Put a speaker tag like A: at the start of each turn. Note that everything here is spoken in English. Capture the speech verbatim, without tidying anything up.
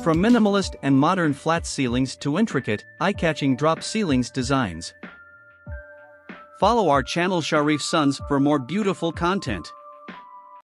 A: From minimalist and modern flat ceilings to intricate, eye-catching drop ceilings designs. Follow our channel Sharif Sons for more beautiful content.